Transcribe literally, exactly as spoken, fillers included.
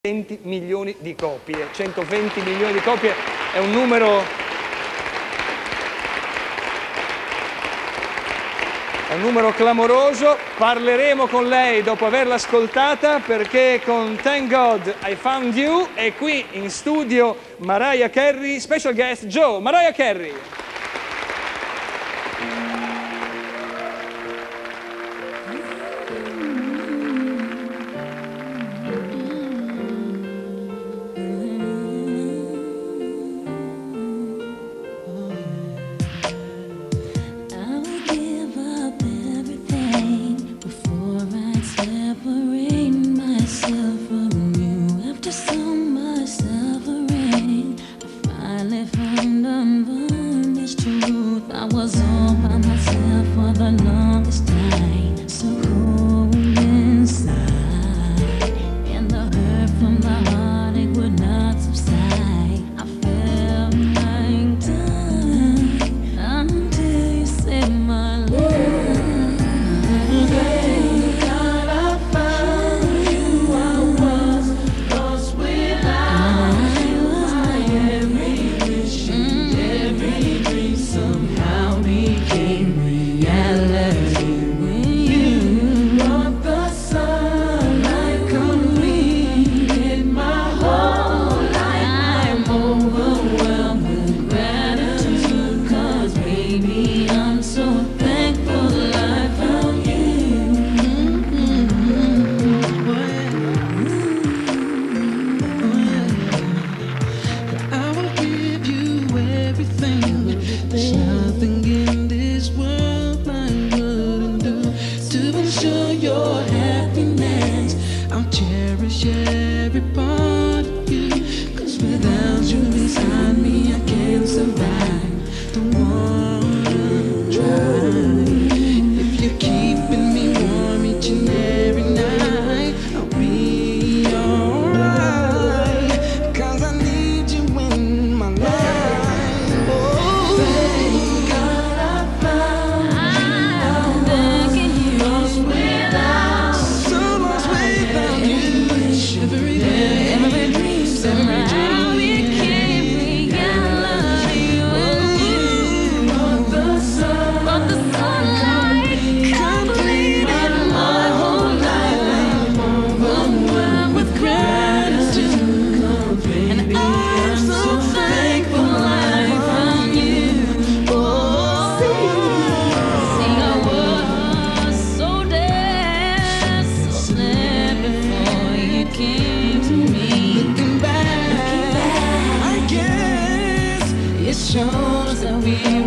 centoventi milioni di copie. centoventi milioni di copie è un numero è un numero clamoroso. Parleremo con lei dopo averla ascoltata, perché con Thank God I Found You è qui in studio Mariah Carey, special guest Joe. Mariah Carey. I was all by myself for the longest time, so cold inside, and the hurt from the heart, it would not subside. I felt like dying until you saved my life. Thank God I found you. I was lost without you. My every wish and every dream somehow became reality when you brought the sunlight on me. Hit my whole life. I'm overwhelmed with gratitude, 'cause baby I'm so thankful I found you. I will give you everything. There's nothing in this world I wouldn't do to ensure your happiness. I'll cherish every part of you, 'cause without you beside me I can't survive. Don't wanna try. If you're keeping me warm each and every night, I'll be alright, 'cause I need you in my life. Oh, thank God I found you. I'm begging you, lost without, so lost without you. Every day, every dream, every dream became reality when you brought the sun, brought the sunlight, completed my whole life. I'm overwhelmed with gratitude, and I'm so thankful I found you. Oh, see, I was so dead, so sad before you came to me. Looking back, I guess it shows that we